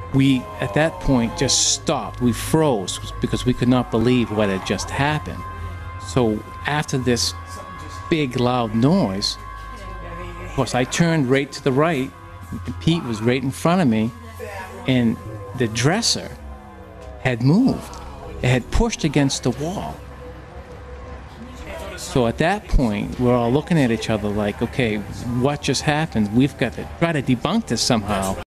We, at that point, just stopped. We froze because we could not believe what had just happened. So after this big, loud noise, of course, I turned right to the right, and Pete was right in front of me, and the dresser had moved. It had pushed against the wall. So at that point, we're all looking at each other like, okay, what just happened? We've got to try to debunk this somehow.